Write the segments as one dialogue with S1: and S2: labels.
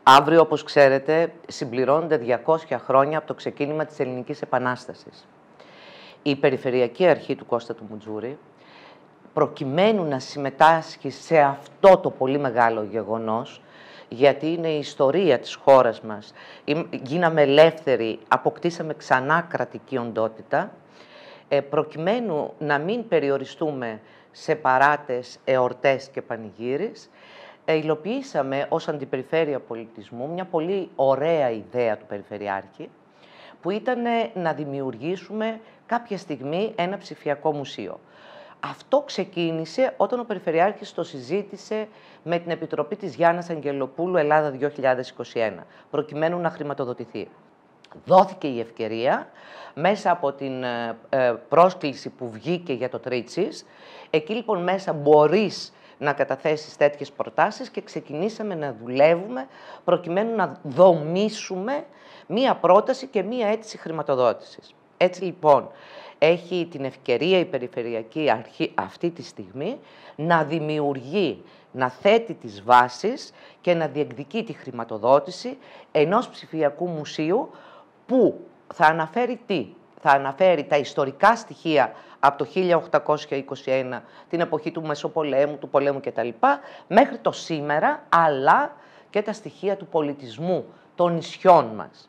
S1: Αύριο, όπως ξέρετε, συμπληρώνονται 200 χρόνια από το ξεκίνημα της Ελληνικής Επανάστασης. Η Περιφερειακή Αρχή του Κώστα του Μουτζούρη, προκειμένου να συμμετάσχει σε αυτό το πολύ μεγάλο γεγονός, γιατί είναι η ιστορία της χώρας μας, γίναμε ελεύθεροι, αποκτήσαμε ξανά κρατική οντότητα, προκειμένου να μην περιοριστούμε σε παράτες, εορτές και πανηγύρις, υλοποιήσαμε ως Αντιπεριφέρεια Πολιτισμού μια πολύ ωραία ιδέα του Περιφερειάρχη, που ήταν να δημιουργήσουμε κάποια στιγμή ένα ψηφιακό μουσείο. Αυτό ξεκίνησε όταν ο Περιφερειάρχης το συζήτησε με την Επιτροπή της Γιάννας Αγγελοπούλου Ελλάδα 2021, προκειμένου να χρηματοδοτηθεί. Δόθηκε η ευκαιρία μέσα από την πρόσκληση που βγήκε για το Τρίτσις. Εκεί λοιπόν μέσα μπορείς να καταθέσεις τέτοιες προτάσεις και ξεκινήσαμε να δουλεύουμε προκειμένου να δομήσουμε μία πρόταση και μία αίτηση χρηματοδότησης. Έτσι λοιπόν έχει την ευκαιρία η Περιφερειακή Αρχή αυτή τη στιγμή να δημιουργεί, να θέτει τις βάσεις και να διεκδικεί τη χρηματοδότηση ενός ψηφιακού μουσείου που θα αναφέρει τι? Θα αναφέρει τα ιστορικά στοιχεία από το 1821, την εποχή του Μεσοπολέμου, του πολέμου κτλ, μέχρι το σήμερα, αλλά και τα στοιχεία του πολιτισμού των νησιών μας.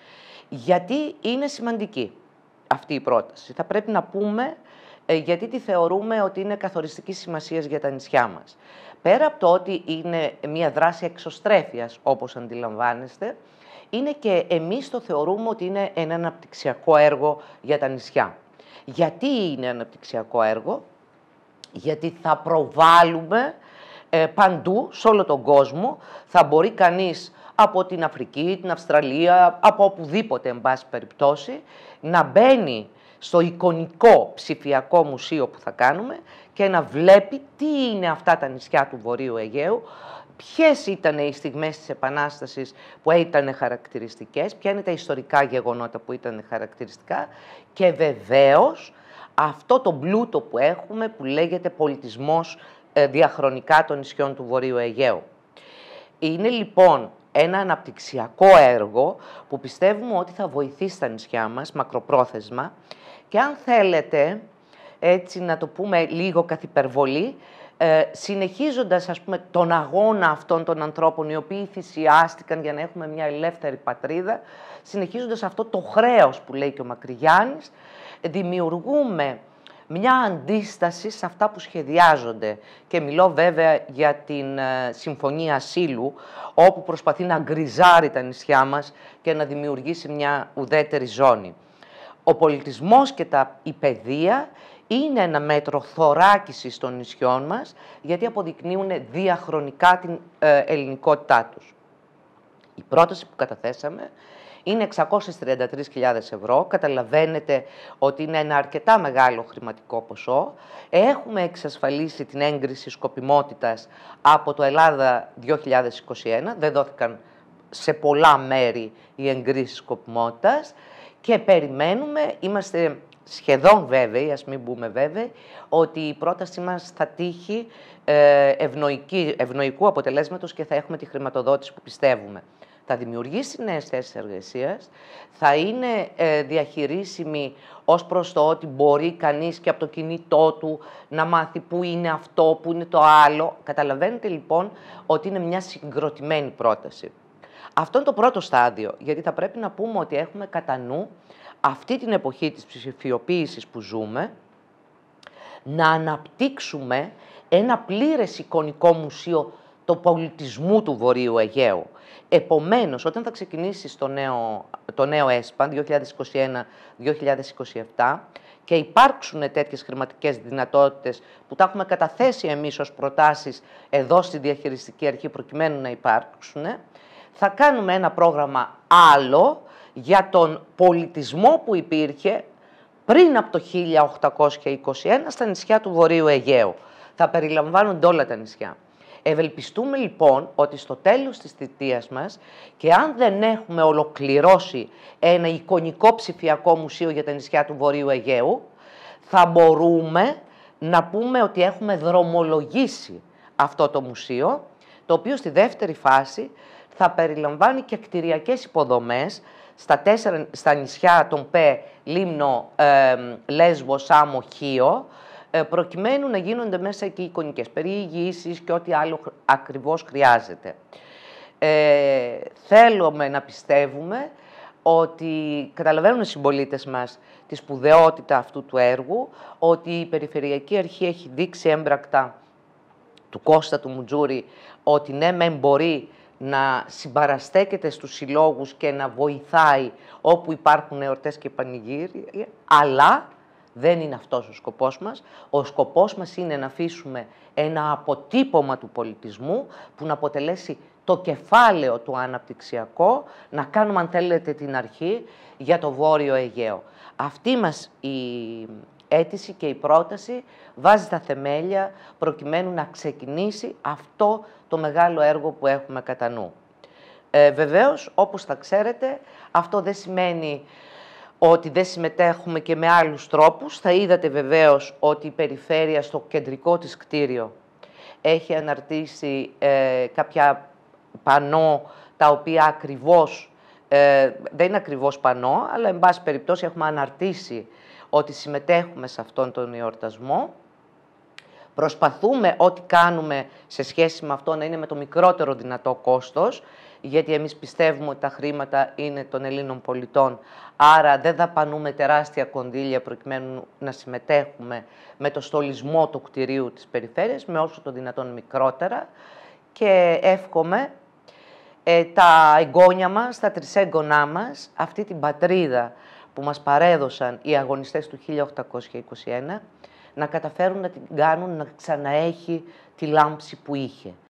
S1: Γιατί είναι σημαντική αυτή η πρόταση? Θα πρέπει να πούμε γιατί τη θεωρούμε ότι είναι καθοριστικής σημασίας για τα νησιά μας. Πέρα από το ότι είναι μια δράση εξωστρέφειας, όπως αντιλαμβάνεστε, είναι και εμείς το θεωρούμε ότι είναι ένα αναπτυξιακό έργο για τα νησιά. Γιατί είναι αναπτυξιακό έργο? Γιατί θα προβάλλουμε παντού, σε όλο τον κόσμο, θα μπορεί κανείς από την Αφρική, την Αυστραλία, από οπουδήποτε, εν πάση περιπτώσει, να μπαίνει στο εικονικό ψηφιακό μουσείο που θα κάνουμε και να βλέπει τι είναι αυτά τα νησιά του Βορείου Αιγαίου, ποιες ήταν οι στιγμές της Επανάστασης που ήταν χαρακτηριστικές, ποια είναι τα ιστορικά γεγονότα που ήταν χαρακτηριστικά και βεβαίως αυτό το πλούτο που έχουμε που λέγεται πολιτισμός διαχρονικά των νησιών του Βορείου Αιγαίου. Είναι λοιπόν ένα αναπτυξιακό έργο που πιστεύουμε ότι θα βοηθήσει τα νησιά μας μακροπρόθεσμα και αν θέλετε, έτσι να το πούμε λίγο καθ' υπερβολή, συνεχίζοντας ας πούμε τον αγώνα αυτών των ανθρώπων οι οποίοι θυσιάστηκαν για να έχουμε μια ελεύθερη πατρίδα, συνεχίζοντας αυτό το χρέος που λέει και ο Μακρυγιάννης, δημιουργούμε μια αντίσταση σε αυτά που σχεδιάζονται και μιλώ βέβαια για την Συμφωνία Ασύλου, όπου προσπαθεί να γκριζάρει τα νησιά μας και να δημιουργήσει μια ουδέτερη ζώνη. Ο πολιτισμός και η παιδεία είναι ένα μέτρο θωράκισης των νησιών μας, γιατί αποδεικνύουν διαχρονικά την ελληνικότητά τους. Η πρόταση που καταθέσαμε είναι 633.000 ευρώ. Καταλαβαίνετε ότι είναι ένα αρκετά μεγάλο χρηματικό ποσό. Έχουμε εξασφαλίσει την έγκριση σκοπιμότητας από το Ελλάδα 2021. Δεν δόθηκαν σε πολλά μέρη οι εγκρίσεις σκοπιμότητας και περιμένουμε, είμαστε σχεδόν βέβαιοι, ας μην πούμε βέβαιοι, ότι η πρότασή μας θα τύχει ευνοϊκού αποτελέσματος και θα έχουμε τη χρηματοδότηση που πιστεύουμε. Θα δημιουργήσει νέες θέσεις εργασίας, θα είναι διαχειρίσιμη ως προς το ότι μπορεί κανείς και από το κινητό του να μάθει πού είναι αυτό, πού είναι το άλλο. Καταλαβαίνετε λοιπόν ότι είναι μια συγκροτημένη πρόταση. Αυτό είναι το πρώτο στάδιο, γιατί θα πρέπει να πούμε ότι έχουμε κατά νου αυτή την εποχή της ψηφιοποίησης που ζούμε, να αναπτύξουμε ένα πλήρες εικονικό μουσείο του πολιτισμού του Βορείου Αιγαίου. Επομένως, όταν θα ξεκινήσει το νέο ΕΣΠΑ 2021-2027 και υπάρξουν τέτοιες χρηματικές δυνατότητες που τα έχουμε καταθέσει εμείς ως προτάσεις εδώ στη Διαχειριστική Αρχή προκειμένου να υπάρξουν, θα κάνουμε ένα πρόγραμμα άλλο για τον πολιτισμό που υπήρχε πριν από το 1821 στα νησιά του Βορείου Αιγαίου. Θα περιλαμβάνονται όλα τα νησιά. Ευελπιστούμε λοιπόν ότι στο τέλος της θητείας μας και αν δεν έχουμε ολοκληρώσει ένα εικονικό ψηφιακό μουσείο για τα νησιά του Βορείου Αιγαίου, θα μπορούμε να πούμε ότι έχουμε δρομολογήσει αυτό το μουσείο, το οποίο στη δεύτερη φάση θα περιλαμβάνει και κτηριακές υποδομές στα νησιά των ΠΕ, Λίμνο, Λέσβο, Σάμο, Χίο, προκειμένου να γίνονται μέσα εκεί εικονικές περιηγήσεις και ό,τι άλλο ακριβώς χρειάζεται. Θέλουμε να πιστεύουμε ότι καταλαβαίνουν οι συμπολίτες μας τη σπουδαιότητα αυτού του έργου, ότι η Περιφερειακή Αρχή έχει δείξει έμπρακτα του Κώστα του Μουτζούρη ότι ναι, μεν μπορεί να συμπαραστέκεται στους συλλόγους και να βοηθάει όπου υπάρχουν εορτές και πανηγύρια, αλλά δεν είναι αυτός ο σκοπός μας. Ο σκοπός μας είναι να αφήσουμε ένα αποτύπωμα του πολιτισμού που να αποτελέσει το κεφάλαιο του αναπτυξιακό, να κάνουμε, αν θέλετε, την αρχή για το Βόρειο Αιγαίο. Αυτή μας η αίτηση και η πρόταση βάζει τα θεμέλια προκειμένου να ξεκινήσει αυτό το μεγάλο έργο που έχουμε κατά νου. Βεβαίως, όπως θα ξέρετε, αυτό δεν σημαίνει ότι δεν συμμετέχουμε και με άλλους τρόπους. Θα είδατε βεβαίως ότι η περιφέρεια στο κεντρικό της κτίριο έχει αναρτήσει κάποια πανό, τα οποία ακριβώς, δεν είναι ακριβώς πανό, αλλά εν πάση περιπτώσει έχουμε αναρτήσει ότι συμμετέχουμε σε αυτόν τον εορτασμό. Προσπαθούμε ό,τι κάνουμε σε σχέση με αυτό να είναι με το μικρότερο δυνατό κόστος, γιατί εμείς πιστεύουμε ότι τα χρήματα είναι των Ελλήνων πολιτών, άρα δεν δαπανούμε τεράστια κονδύλια προκειμένου να συμμετέχουμε με το στολισμό του κτηρίου της περιφέρειας, με όσο το δυνατόν μικρότερα, και εύχομαι τα εγγόνια μας, τα τρισέγγονά μας, αυτή την πατρίδα που μας παρέδωσαν οι αγωνιστές του 1821, να καταφέρουν να την κάνουν να ξαναέχει τη λάμψη που είχε.